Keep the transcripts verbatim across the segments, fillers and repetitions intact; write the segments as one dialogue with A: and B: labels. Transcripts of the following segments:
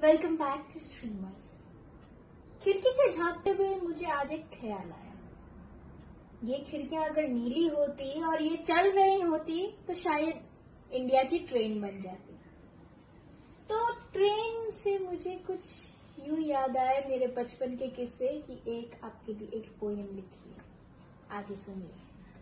A: Welcome back to streamers. खिड़की से झांकते हुए मुझे आज एक ख्याल आया। ये खिड़कियां अगर नीली होती और ये चल रही होती तो शायद इंडिया की ट्रेन बन जाती। तो ट्रेन से मुझे कुछ यूं याद आए मेरे बचपन के किस्से कि एक आपके लिए एक पोएम लिखी है, आगे सुनिए।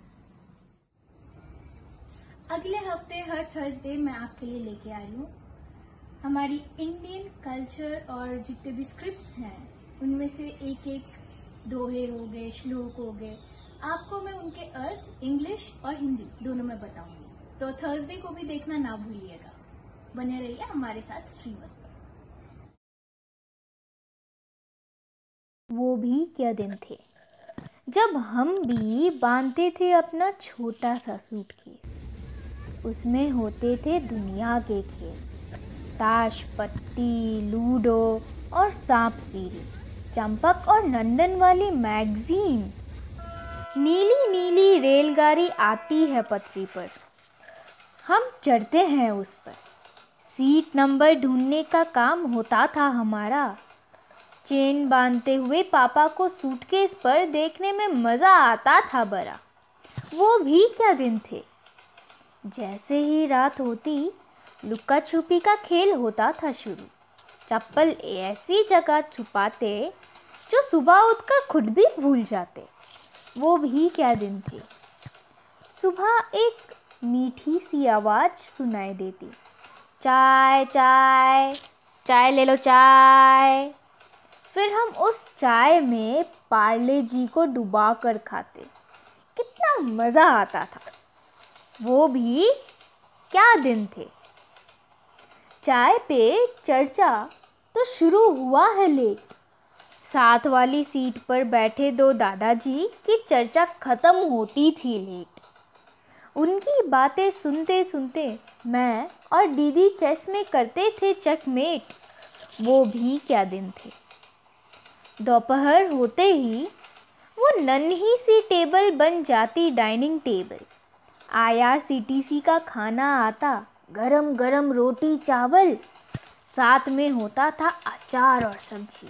A: अगले हफ्ते हर थर्सडे मैं आपके लिए लेके आई हूँ हमारी इंडियन कल्चर और जितने भी स्क्रिप्ट्स हैं उनमें से एक एक दोहे हो गए, श्लोक हो गए, आपको मैं उनके अर्थ इंग्लिश और हिंदी दोनों में बताऊंगी। तो थर्सडे को भी देखना ना भूलिएगा। बने रहिए हमारे साथ स्ट्रीमर्स पर।
B: वो भी क्या दिन थे जब हम भी बांधते थे अपना छोटा सा सूटकेस। उसमें होते थे दुनिया के खेल, ताश पत्ती, लूडो और सांप सीढ़ी, चंपक और नंदन वाली मैगजीन। नीली नीली रेलगाड़ी आती है पटरी पर, हम चढ़ते हैं उस पर। सीट नंबर ढूंढने का काम होता था हमारा। चेन बांधते हुए पापा को सूटकेस पर देखने में मज़ा आता था बड़ा। वो भी क्या दिन थे। जैसे ही रात होती लुका छुपी का खेल होता था शुरू। चप्पल ऐसी जगह छुपाते जो सुबह उठकर खुद भी भूल जाते। वो भी क्या दिन थे। सुबह एक मीठी सी आवाज़ सुनाई देती, चाय चाय चाय ले लो चाय। फिर हम उस चाय में पार्ले जी को डुबा कर खाते। कितना मज़ा आता था। वो भी क्या दिन थे। चाय पे चर्चा तो शुरू हुआ है लेट। साथ वाली सीट पर बैठे दो दादाजी की चर्चा खत्म होती थी लेट। उनकी बातें सुनते सुनते मैं और दीदी चेस में करते थे चेकमेट। वो भी क्या दिन थे। दोपहर होते ही वो नन्ही सी टेबल बन जाती dining table. I R C T C का खाना आता, गरम गरम रोटी चावल, साथ में होता था अचार और सब्जी।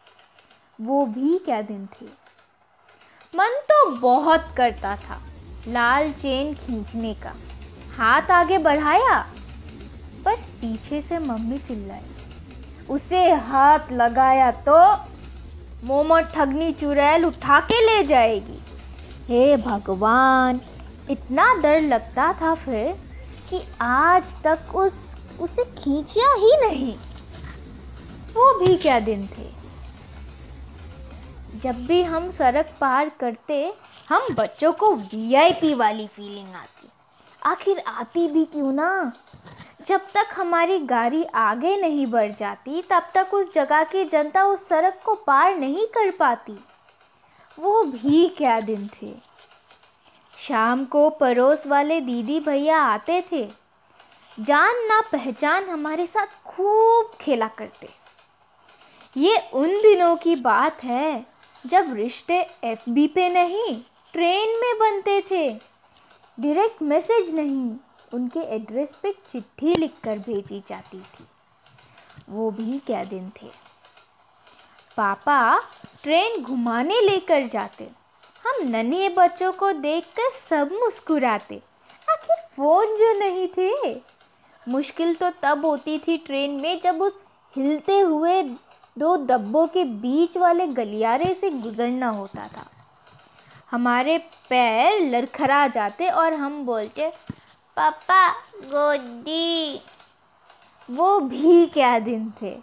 B: वो भी क्या दिन थे। मन तो बहुत करता था लाल चेन खींचने का। हाथ आगे बढ़ाया पर पीछे से मम्मी चिल्लाई। उसे हाथ लगाया तो मोमो ठगनी चुड़ैल उठा के ले जाएगी। हे भगवान, इतना डर लगता था फिर कि आज तक उस उसे खींचा ही नहीं। वो भी क्या दिन थे। जब भी हम सड़क पार करते हम बच्चों को वी आई पी वाली फीलिंग आती। आखिर आती भी क्यों ना। जब तक हमारी गाड़ी आगे नहीं बढ़ जाती तब तक उस जगह की जनता उस सड़क को पार नहीं कर पाती। वो भी क्या दिन थे। शाम को पड़ोस वाले दीदी भैया आते थे। जान ना पहचान हमारे साथ खूब खेला करते। ये उन दिनों की बात है जब रिश्ते एफ बी पे नहीं ट्रेन में बनते थे। डायरेक्ट मैसेज नहीं, उनके एड्रेस पे चिट्ठी लिखकर भेजी जाती थी। वो भी क्या दिन थे। पापा ट्रेन घुमाने लेकर जाते। हम नन्हे बच्चों को देखकर सब मुस्कुराते। आखिर फोन जो नहीं थे। मुश्किल तो तब होती थी ट्रेन में जब उस हिलते हुए दो डब्बों के बीच वाले गलियारे से गुजरना होता था। हमारे पैर लड़खड़ा जाते और हम बोलते, पापा गोदी। वो भी क्या दिन थे।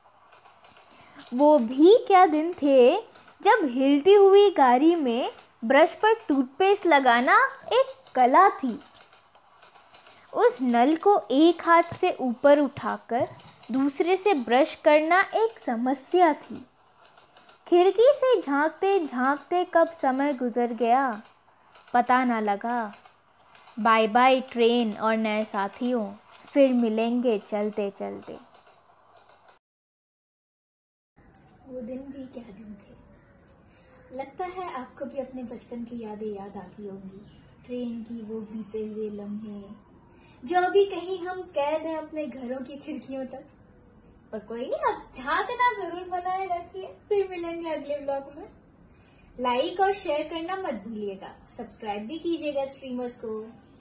B: वो भी क्या दिन थे जब हिलती हुई गाड़ी में ब्रश पर टूथपेस्ट लगाना एक कला थी। उस नल को एक हाथ से ऊपर उठाकर दूसरे से ब्रश करना एक समस्या थी। खिड़की से झांकते झांकते कब समय गुजर गया पता ना लगा। बाय बाय ट्रेन और नए साथियों, फिर मिलेंगे चलते चलते।
A: वो दिन भी क्या दिन थे। लगता है आपको भी अपने बचपन की यादें याद आती होंगी। ट्रेन की वो बीते हुए लम्हे जो अभी कहीं हम कैद हैं अपने घरों की खिड़कियों तक। पर कोई नहीं, अब झांकना जरूर बनाए रखिए। फिर मिलेंगे अगले ब्लॉग में। लाइक और शेयर करना मत भूलिएगा, सब्सक्राइब भी कीजिएगा स्ट्रीमर्स को।